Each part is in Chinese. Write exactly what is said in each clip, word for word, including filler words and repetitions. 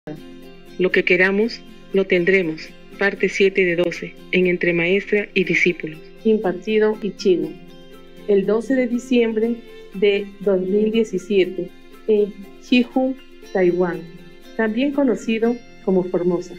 Lo que queramos, lo tendremos. Parte siete de doce, en Entre Maestra y Discípulos. Impartido y chino. El doce de diciembre de dos mil diecisiete, en Qihua, Taiwán, también conocido como Formosa.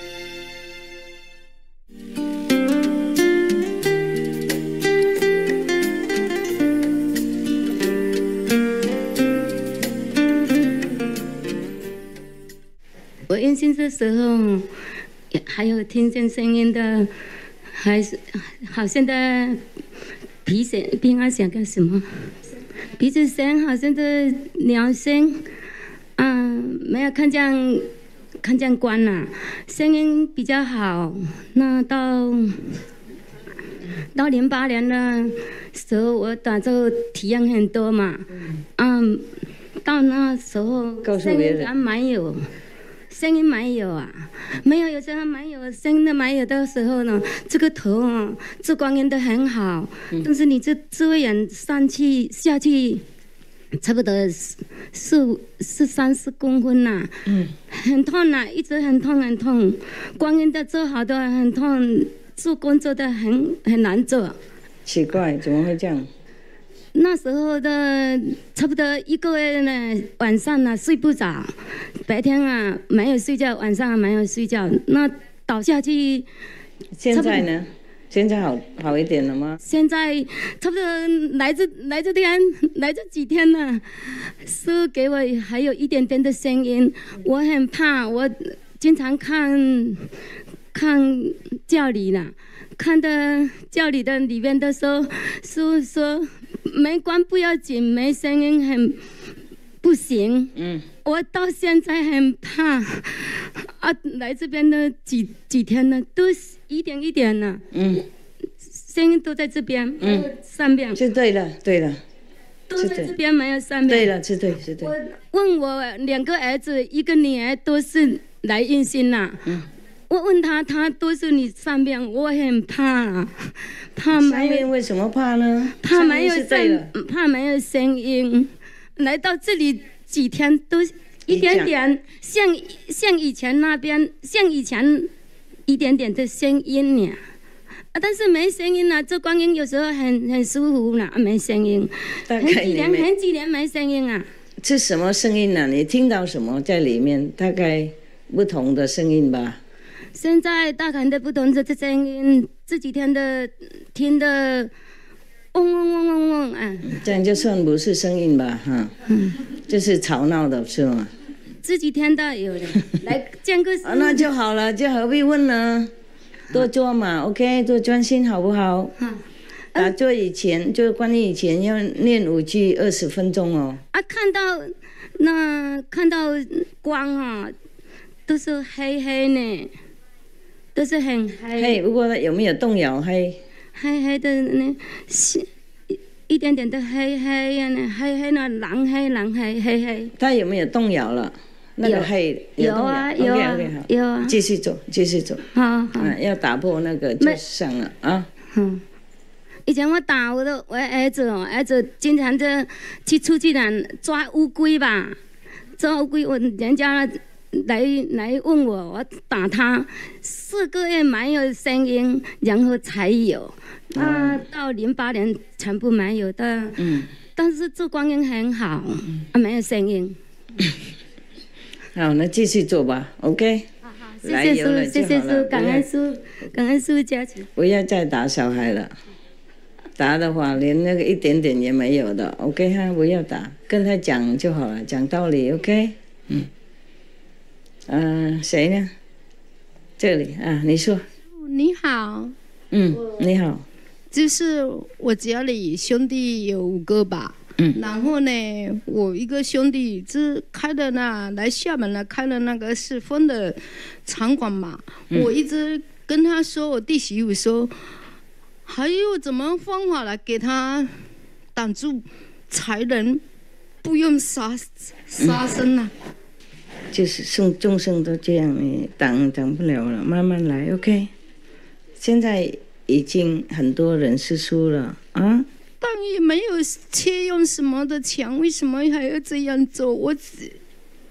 我印象的时候，还有听见声音的，还是好像的皮声，平安想干什么？鼻子声好像的鸟声，嗯，没有看见看见光了，声音比较好。那到到零八年的时候，我打坐体验很多嘛，嗯，到那时候声音还没有。声音没有啊，没有，有时候没有声音的没有的时候呢，这个头啊，这光阴都很好，嗯、但是你这智慧眼上去下去，差不多四四三四公分呐、啊，嗯，很痛呐、啊，一直很痛很痛，光阴都做好的很痛，做工作的很很难做。 奇怪，怎么会这样？ 那时候的差不多一个月呢，晚上呢睡不着，白天啊没有睡觉，晚上没有睡觉，那倒下去。 现在呢？现在好好一点了吗？ 现在差不多来这来这天来这几天了，是给我还有一点点的声音，我很怕，我经常看看教理了，看的教理的里面的说是说。没光不要紧，没声音很不行。嗯，我到现在很怕啊，来这边的几几天呢，都一点一点呢。嗯，声音都在这边，嗯，上面。 是对了，对了， 都在这边没有上面。 对了，是对，是对。 我问我两个儿子，一个女儿都是来印心了。嗯。我问他，他都是你上面，我很怕，怕没有。 上面为什么怕呢？ 怕没有声，怕没有声音。来到这里几天都一点点，像像以前那边，像以前一点点的声音呢，啊，但是没声音了。这光阴有时候很很舒服了，没声音。很几年，很几年没声音啊。 是什么声音呢、啊？你听到什么在里面？大概不同的声音吧。 现在大概的不同的声音，这几天的听的嗡嗡嗡嗡嗡啊， 这样就算不是声音吧，哈，嗯，就是吵闹的是吗？ 这几天的有的来见个啊，那就好了，就何必问呢？多做嘛 ，OK， 多专心好不好？啊，打坐以前就关于以前要念五句二十分钟哦。 啊，看到那看到光啊，都是黑黑呢。都是很黑， 黑。不过有没有动摇黑？ 黑黑的呢，一点点的黑黑呀，那黑黑那蓝黑蓝黑黑黑。 它有没有动摇了？那个黑有啊有啊 ，OK OK 好， 有啊， 继续做继续做。 好好、 啊，要打破那个就上了啊。嗯。 以前我打我的我儿子哦，儿子经常的去出去呢抓乌龟吧，抓乌龟我人家。来来问我，我打他四个月没有声音，然后才有。啊，哦、到零八年全部没有的。嗯。但是这光阴很好，嗯、啊，没有声音。 好，那继续做吧 ，OK。 好好，谢谢师，谢谢师，感恩师，感恩师加持。 不要再打小孩了，打的话连那个一点点也没有的 ，OK 哈，不要打，跟他讲就好了，讲道理 ，OK。嗯。嗯、呃，谁呢？这里啊，你说。 你好。 嗯，你好。 就是我家里兄弟有五个吧。嗯。然后呢，我一个兄弟是开的那来厦门了，开了那个是风的场馆嘛。嗯、我一直跟他说，我弟媳妇说，还有怎么方法来给他挡住财人，不用杀杀生啊？嗯就是众众生都这样，你挡挡不了了，慢慢来 ，OK。现在已经很多人是输了啊， 但也没有借用什么的钱，为什么还要这样做？我只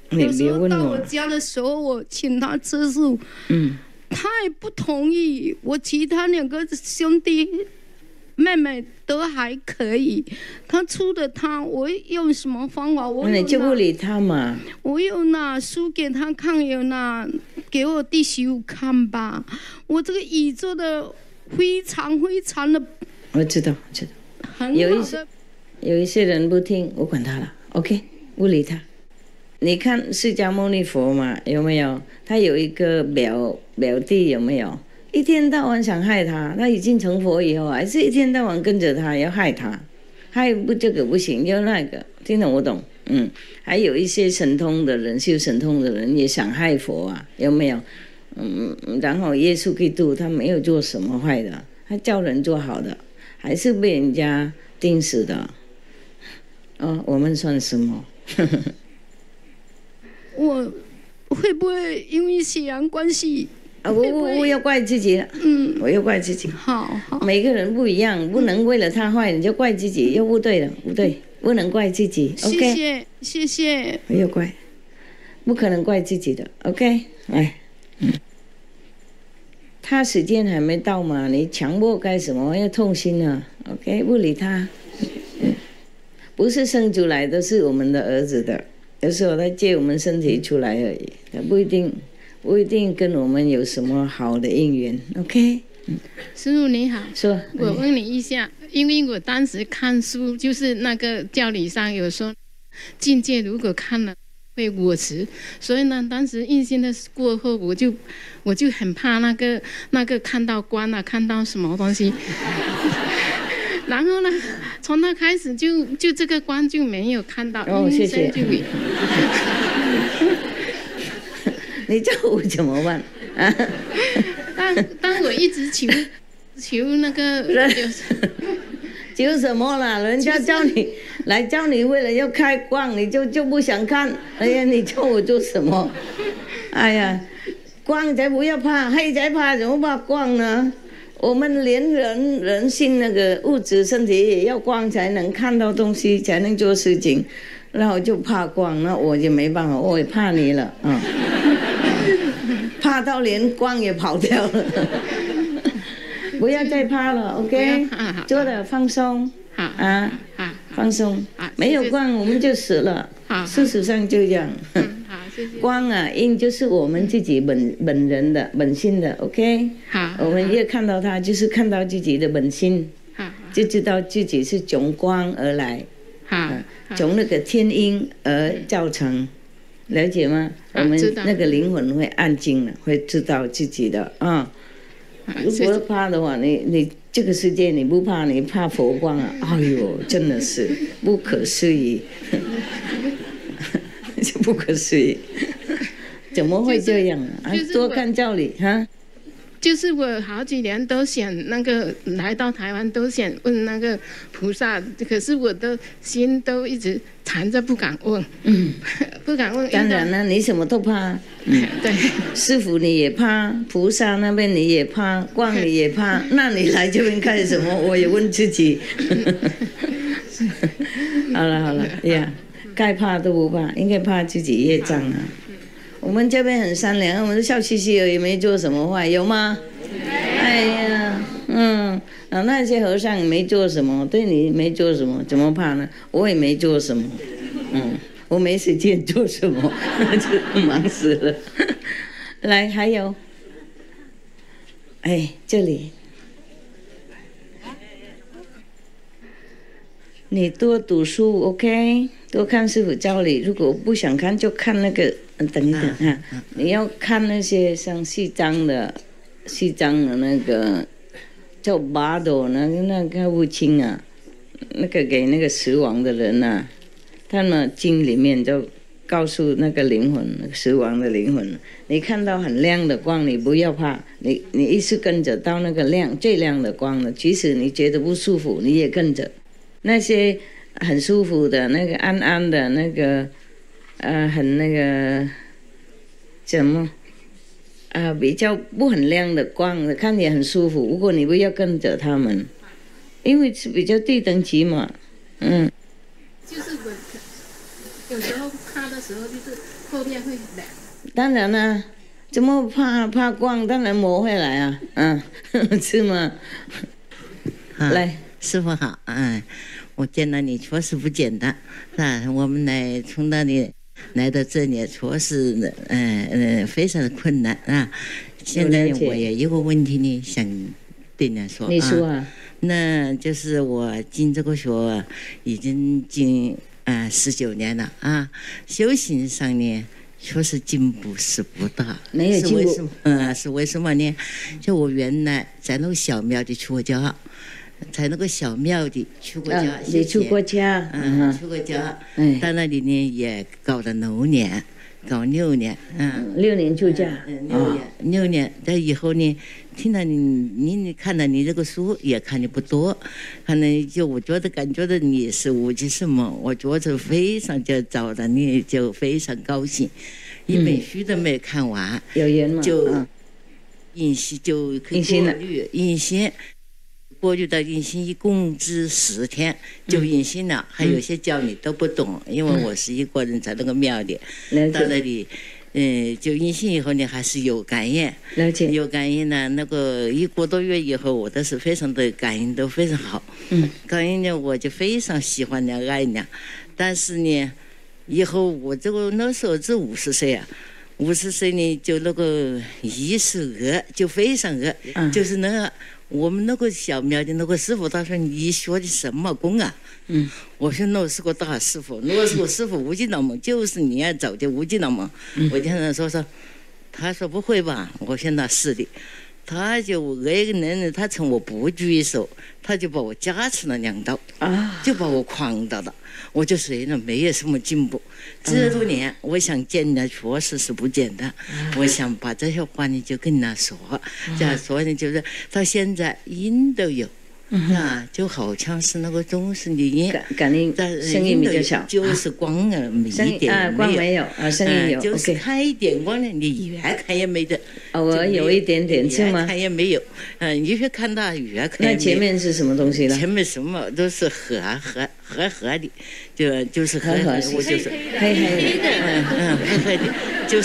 有时候到我家的时候，我请他吃素， 嗯， 他也不同意。我其他两个兄弟妹妹都还可以，他出的他，我用什么方法？我那你就不理他嘛。 我有拿书给他看，有拿给我弟媳妇看吧。我这个宇宙的非常非常的， 我知道，知道。 很有一好的。 有一些人不听，我管他了 ，OK， 不理他。你看释迦牟尼佛嘛，有没有？他有一个表表弟，有没有？一天到晚想害他，他已经成佛以后，还是一天到晚跟着他，要害他，害不这个不行，要那个，听懂我懂？嗯，还有一些神通的人，修神通的人也想害佛啊，有没有？嗯，然后耶稣基督他没有做什么坏的，他教人做好的，还是被人家钉死的。哦，我们算什么？ 我会不会因为血缘关系？ 啊，我我我要怪自己了， 嗯， 我要怪自己。 好好， 每个人不一样，不能为了他坏你就怪自己，又不对了，不对，不能怪自己。 谢 OK， 谢谢谢。 没有怪，不可能怪自己的。OK， 哎，嗯，他时间还没到嘛，你强迫干什么？要痛心啊。OK， 不理他。嗯，不是生出来都是我们的儿子的，有时候他借我们身体出来而已，他不一定。不一定跟我们有什么好的姻缘 ，OK？ 嗯， 师父你好， 说， 我问你一下，因为我当时看书，就是那个教理上有说，境界如果看了会果实，所以呢，当时印心的过后，我就我就很怕那个那个看到光啊，看到什么东西，然后呢，从那开始就就这个光就没有看到， 哦，谢谢。 就你叫我怎么办？啊！ 但但我一直求求那个， 求什么啦？人家叫你来叫你，为了要开光，你就就不想看。哎呀，你叫我做什么？哎呀，光才不要怕，黑才怕，怎么怕光呢？我们连人人性那个物质身体也要光才能看到东西，才能做事情。然后就怕光，那我就没办法，我也怕你了，嗯。怕到连光也跑掉了，不要再怕了 ，OK？ 做的放松，啊，放松，没有光我们就死了，事实上就这样。光啊，因就是我们自己本本人的本性的 ，OK？ 我们越看到它，就是看到自己的本性，就知道自己是从光而来，从那个天因而造成。了解吗？我们那个灵魂会安静了，会知道自己的啊。如果怕的话，你你这个世界你不怕，你怕佛光啊！哎呦，真的是不可思议，就不可思议，怎么会这样啊？ 就是、 多看教理哈。 就是我好几年都想那个来到台湾，都想问那个菩萨，可是我的心都一直藏着不敢问，嗯，不敢问。 当然了，你什么都怕，嗯， 对，师父你也怕，菩萨那边你也怕，光你也怕，那你来这边干什么？我也问自己。好了好了呀，该怕都不怕，应该怕自己业障啊。我们这边很善良，我们笑嘻嘻而已，没做什么坏，有吗？哎呀，嗯，啊，那些和尚没做什么，对你没做什么，怎么怕呢？我也没做什么，嗯，我没时间做什么，就忙死了。来，还有，哎，这里，你多读书 ，OK， 多看师父教理。如果不想看，就看那个。等一等哈，你要看那些像西藏的、西藏的那个叫巴朵那个那个悟清啊，那个给那个死亡的人呐、啊，他们经里面就告诉那个灵魂，那个死亡的灵魂，你看到很亮的光，你不要怕，你你一直跟着到那个亮最亮的光了，即使你觉得不舒服，你也跟着。那些很舒服的那个暗暗的那个。呃，很那个，怎么，呃，比较不很亮的光，看起来很舒服。不过你不要跟着他们，因为是比较低等级嘛，嗯。 就是我有时候怕的时候，就是后面会凉。 当然啦、怎么怕怕光？当然磨会来啊，嗯，是吗？来， 师傅好，嗯，我见到你确实不简单，啊，我们来从那里来到这里，确实，嗯嗯，非常的困难啊。现在我也有个问题呢，想对你说， 你说啊， 啊那就是我进这个学已经进啊十九年了啊，修行上呢。确实进步是不大， 没有进步。 是为什么？嗯，是为什么呢？就我原来在那个小庙里出过家，在那个小庙里出过家， 啊、你出过家， 嗯，出过家，嗯，在那里呢也搞了六年，搞六年，嗯， 六年出家， 嗯，六年，六年，在以后呢，听了你，你你看了你这个书也看的不多，可能就我觉得感觉到你是无极什么，我觉得非常就找到你就非常高兴，一本书都没看完， 有缘嘛， 就印心就可以过滤印心。过滤到印心一共只十天就印心了，还有些教你都不懂，因为我是一个人在那个庙里，到那里。嗯，就印心以后呢，还是有感应， 了解有感应呢。那个一个多月以后，我都是非常的感应都非常好。嗯，感应呢，我就非常喜欢呢，爱呢。但是呢，以后我这个那时候只五十岁啊，五十岁呢就那个意识恶，就非常恶，嗯、就是那个我们那个小庙的那个师傅，他说你学的什么功啊？嗯，我说那是个大师傅，那是个师傅无极老梦，就是你要找的无极老梦。嗯、我听他说说，他说不会吧？我说那是的，他就那个人，他趁我不注意的时候，他就把我加持了两刀，啊，就把我诓到了。我就虽然没有什么进步，这多年，我想见他确实是不简单。我想把这些话呢就跟他说，这样说呢就是到现在音都有。啊，就好像是那个总是你音， 感应声音比较小， 就是光啊，一点啊，光没有啊，声音有， 就是开一点光呢，你越看也没得。 偶尔有一点点是吗？ 看也没有，嗯，你越看它越看。 那前面是什么东西呢？ 前面什么都是和和和和的，就就是和和，我就是黑黑的， 嗯嗯，黑黑的，就是。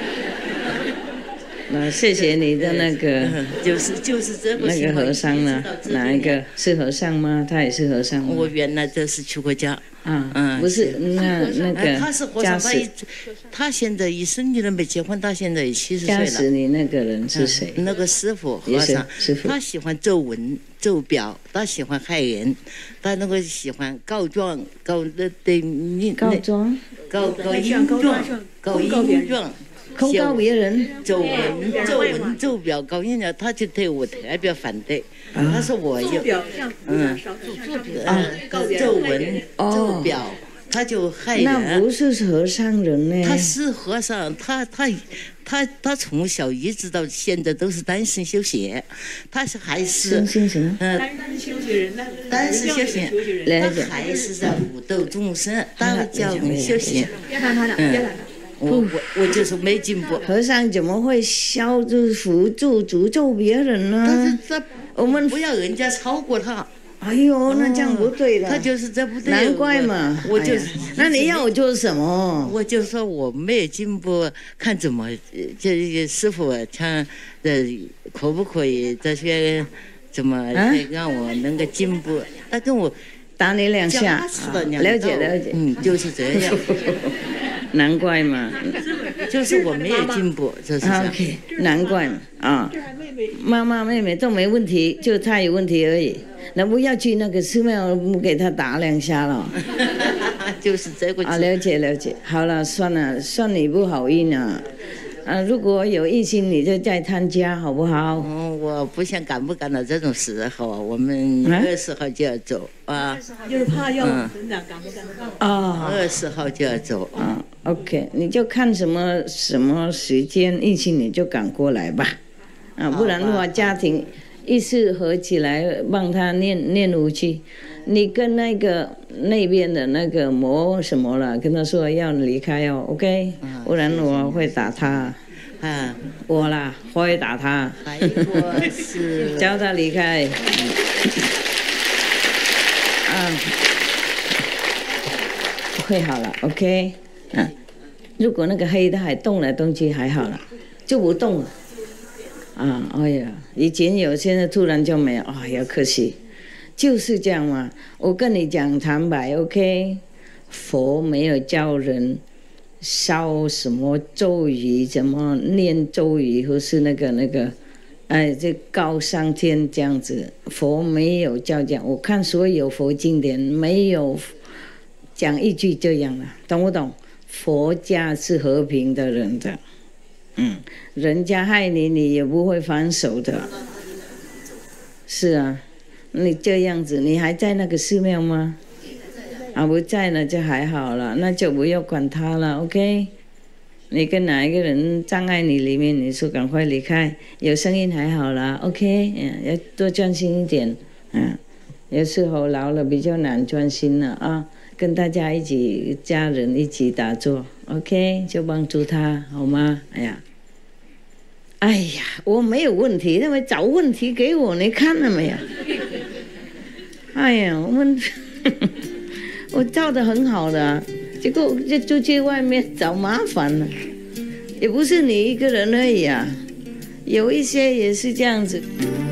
那谢谢你的那个， 就是就是这个那个和尚呢？哪一个是和尚吗？他也是和尚吗？ 我原来就是出过家。 啊，嗯，不是那那个他是和尚，他他现在一生你都没结婚，他现在七十岁了。 加持你那个人是谁？ 那个师傅和尚， 师傅， 他喜欢奏文奏表，他喜欢害人，他那个喜欢告状告那对你告状告告阴状告阴状。 控告别人， 奏文、奏文、奏表，搞人家他就对我特别反对。啊、他说我有，嗯，啊，奏文、奏表，他就害人。 那不是和尚人呢？ 他是和尚，他他他他从小一直到现在都是单身修行，他是还是嗯， 单身修行人，单身修行，他还是在普度众生，道教修行。别看他了，别看他。我我我就是没进步。 和尚怎么会消就是辅助诅咒别人呢？ 但是这我们不要人家超过他。 哎呦，那这样不对了。 他就是这不对。 难怪嘛。 我就那你要我做什么？ 我就说我没有进步，看怎么这师傅看呃可不可以这些怎么让我能够进步？他跟我打你两下，了解了解。 嗯，就是这样。 难怪嘛， 就是我没有进步，就是这样。 OK， 难怪嘛啊，妈妈妹妹都没问题，就他有问题而已。那不要去那个寺庙，不给他打两下了。 就是这个。 啊，了解了解。好了，算了，算你不好运啊。啊，如果有异性，你就再参加，好不好？ 嗯，我不想赶不赶到这种时候，我们二十号就要走啊。 就是怕要成长赶不赶得到。 啊， 二十号就要走啊。OK， 你就看什么什么时间异性，你就赶过来吧。啊，不然的话，家庭一次合起来帮他念念武器。你跟那个那边的那个魔什么了，跟他说要离开哦 ，OK， 不然我会打他。 啊， 我啦，会打他。 还有我是叫他离开。啊，会好了 ，OK， 啊， 如果那个黑的还动来动去还好了，就不动了。啊，哎呀，以前有，现在突然就没有，哎呀，可惜，就是这样嘛。我跟你讲坦白 ，OK， 佛没有教人烧什么咒语，怎么念咒语，或是那个那个。哎，这高上天这样子，佛没有教讲。我看所有佛经典没有讲一句这样的，懂不懂？佛家是和平的人的，嗯，人家害你，你也不会反手的。是啊，你这样子，你还在那个寺庙吗？啊，不在了就还好了，那就不要管他了 ，OK。你跟哪一个人障碍你里面，你说赶快离开。有声音还好啦 ，OK， 嗯，要多专心一点，嗯，有时候老了比较难专心了啊。跟大家一起，家人一起打坐 ，OK， 就帮助他好吗？哎呀，哎呀，我没有问题，那么找问题给我，你看了没有？哎呀，我们我照得很好的。结果就出去外面找麻烦了，也不是你一个人而已啊，有一些也是这样子。